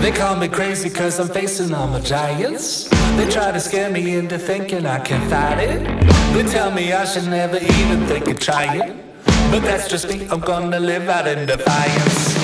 They call me crazy cause I'm facing all my giants. They try to scare me into thinking I can fight it. They tell me I should never even think of trying, but that's just me, I'm gonna live out in defiance.